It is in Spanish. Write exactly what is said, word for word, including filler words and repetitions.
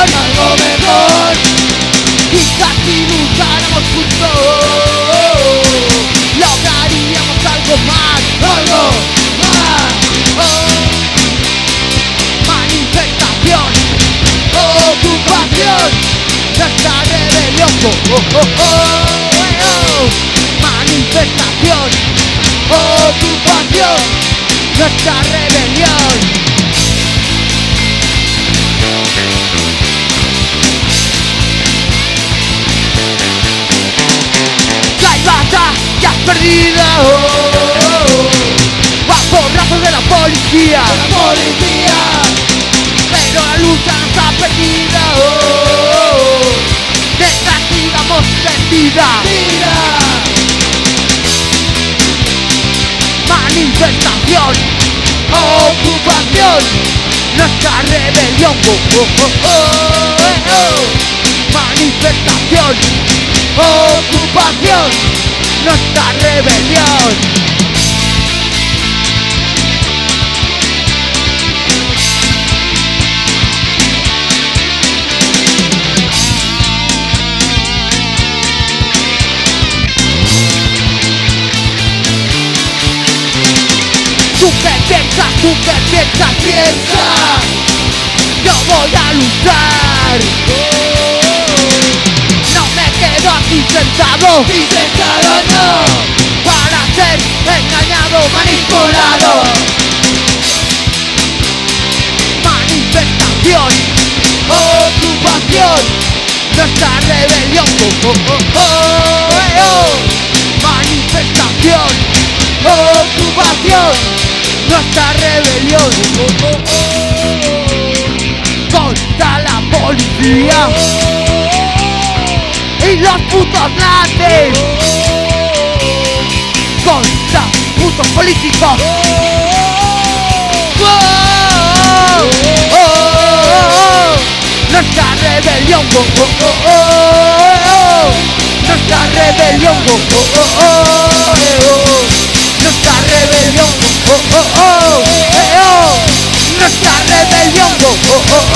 mejor, algo mejor. Quizás si lucháramos juntos lograríamos algo más, algo más. Oh. Manifestación, ocupación, nuestra rebelión. Oh, oh, oh, oh, oh. Manifestación, ocupación, nuestra rebelión. Ya has perdido, oh, oh, oh. A porrazos de la policía, de la policía. Pero la lucha no está perdida, oh, oh, oh. Detrás sigamos en vida, vida. Manifestación, ocupación, nuestra rebelión, oh, oh, oh, oh, oh. Manifestación, ocupación, nuestra rebelión. Tú que piensas, tú que piensas, piensa. Yo voy a luchar. No me quedo aquí sentado, y sentado no, para ser engañado, manipulado. Manifestación, ocupación, nuestra rebelión. Oh, oh, oh, oh, oh. Manifestación, ocupación, nuestra rebelión. Oh, oh, oh. Contra la policía y los putos nazis, contra putos políticos. Oh, oh, oh, oh. Nuestra rebelión, oh, oh, oh, oh. Nuestra rebelión, oh, oh, oh, oh. Nuestra rebelión, oh, oh, oh, oh. Nuestra rebelión, oh, oh, oh.